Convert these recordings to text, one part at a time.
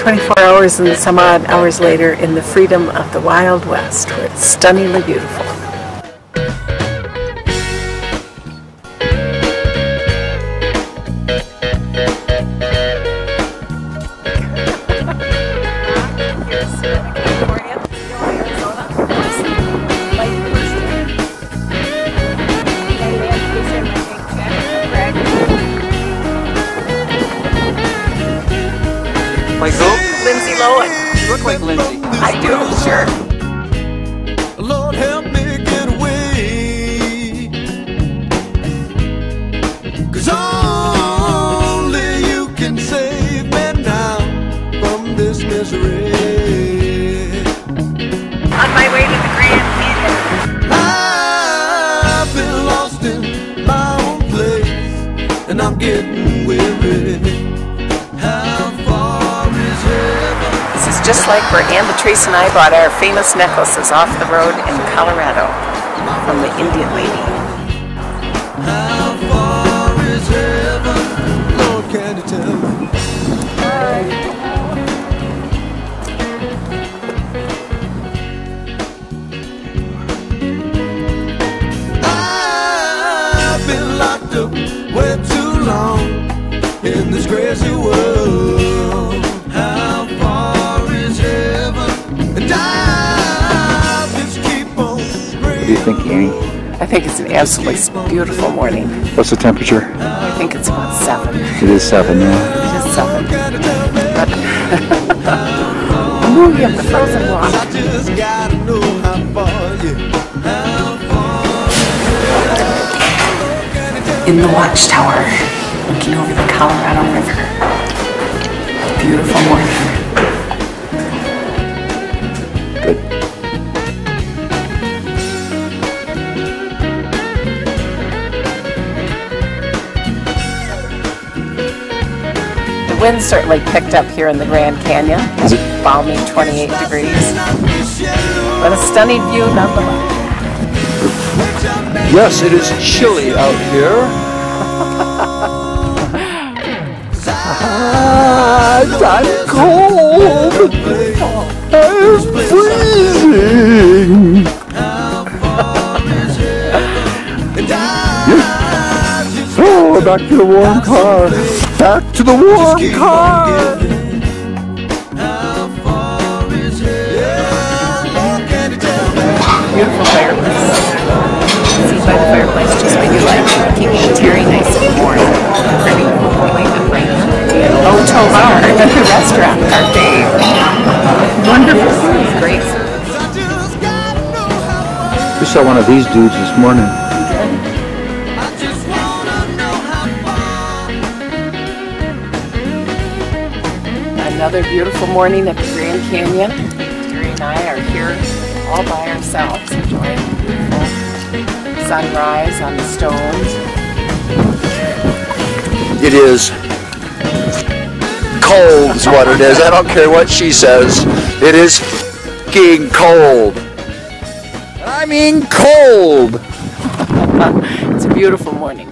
24 hours and some odd hours later in the freedom of the Wild West, where it's stunningly beautiful. Like who? Lindsay Lohan. You look like Lindsay. I do, sure. Lord help me get away, 'cause only you can save me now from this misery. On my way to the Grand Canyon. I've been lost in my own place, and I'm getting weary. How far is heaven? This is just like where Ann Latrice and I bought our famous necklaces off the road in Colorado from the Indian lady. How far is heaven? Lord, can you tell me? I've been locked up way too long in this crazy world. How far is heaven? And I just keep on praying. What do you think, Annie? I think it's an absolutely beautiful morning. What's the temperature? I think it's about 7. It is 7, yeah. It is 7. The movie of the Frozen Walk. I just gotta know how far, how far. In the watchtower, looking over the Colorado River. Beautiful morning. Good. The wind certainly picked up here in the Grand Canyon. Is it? Balmy 28 degrees. But a stunning view nonetheless. Yes, it is chilly out here. I'm cold. I'm freezing. Oh, back to the warm car. Back to the warm car. Beautiful fireplace. Seat by the fireplace, just what you like. Keeping Terry nice and warm. Pretty. Oh, Tovar, the restaurant, our fave. Wonderful food, great service. We saw one of these dudes this morning. Another beautiful morning at the Grand Canyon. Terry and I are here all by ourselves, enjoying the beautiful sunrise on the stones. It is cold is what it is. I don't care what she says. It is f***ing cold. I mean cold. It's a beautiful morning.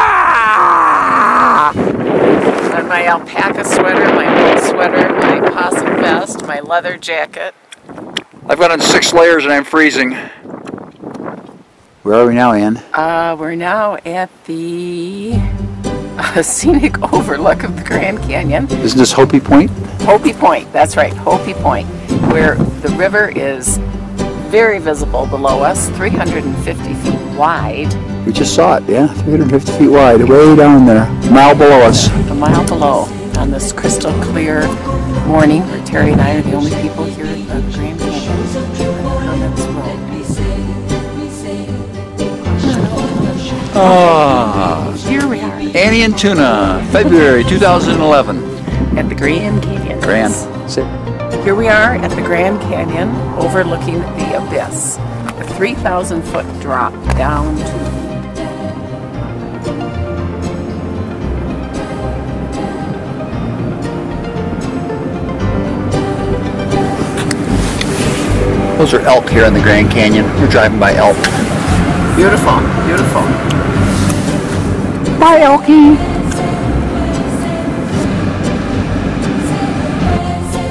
Ah! On my alpaca sweater, my wool sweater, my possum vest, my leather jacket. I've got on 6 layers and I'm freezing. Where are we now, Ann? We're now at the scenic overlook of the Grand Canyon. Isn't this Hopi Point? Hopi Point, that's right, Hopi Point, where the river is very visible below us, 350 feet wide. We just saw it, yeah, 350 feet wide, way down there, a mile below us. A mile below, on this crystal clear morning, where Terry and I are the only people here at the Grand Canyon. Ah, Here we are Annie and Tuna, February 2011. at the Grand Canyon. Grand. Here we are at the Grand Canyon, overlooking the abyss. A 3,000-foot drop down to Those are elk here in the Grand Canyon. We're driving by elk. beautiful, beautiful. Bye, Elkie.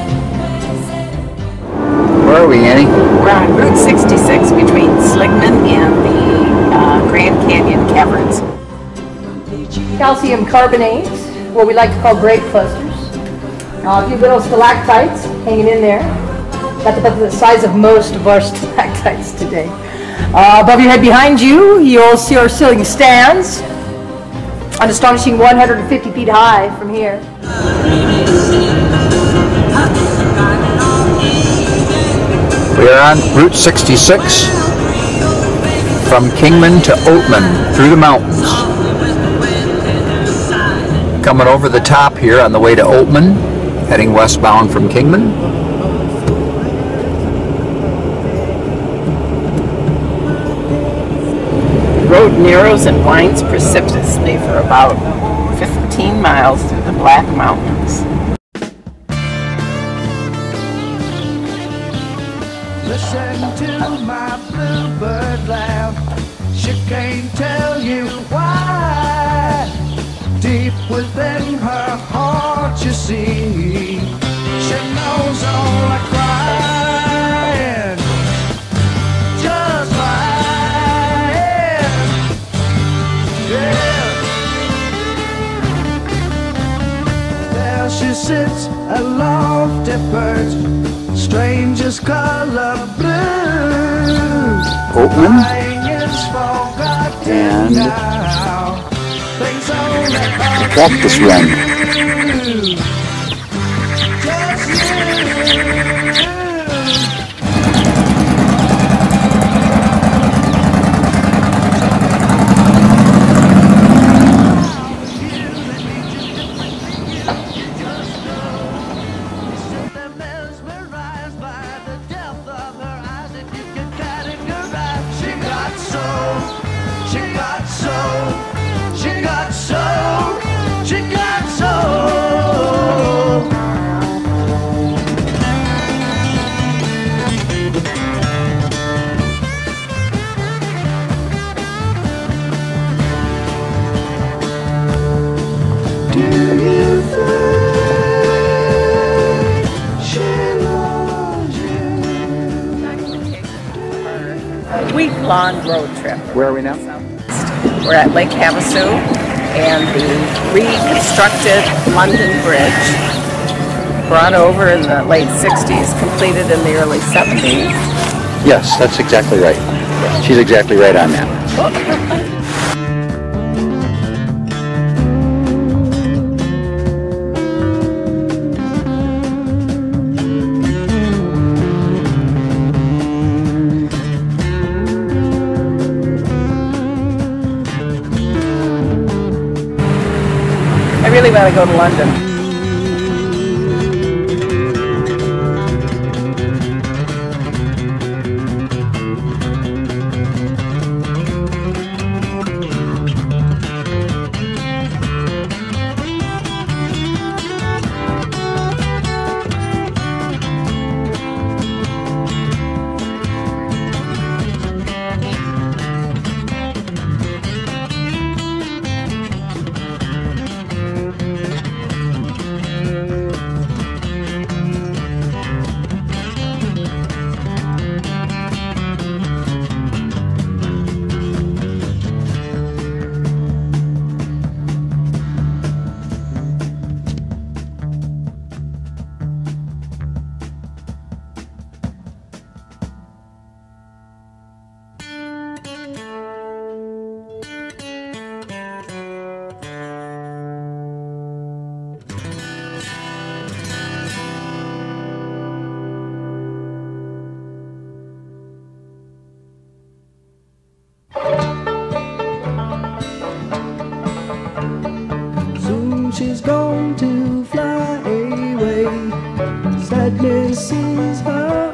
are we, Annie? We're on Route 66 between Sligman and the Grand Canyon Caverns. Calcium carbonate, what we like to call grape clusters. A few little stalactites hanging in there. That's about the size of most of our stalactites today. Above your head behind you, you'll see our ceiling stands. An astonishing 150 feet high from here. We are on Route 66 from Kingman to Oatman through the mountains. Coming over the top here on the way to Oatman, heading westbound from Kingman. The road narrows and winds precipitously for about 15 miles through the Black Mountains. Listen to my bluebird laugh. She can't tell you why. Deep within her heart, you see, she knows all the crying, just lying. Yeah. There she sits, a lofty perch, strangest color blue. Oatman And Cactus Run. Week-long road trip. Where are we now? We're at Lake Havasu and the reconstructed London Bridge, brought over in the late 60s, completed in the early 70s. Yes, that's exactly right. She's exactly right on that. I really want to go to London. She's going to fly away. Sadness is her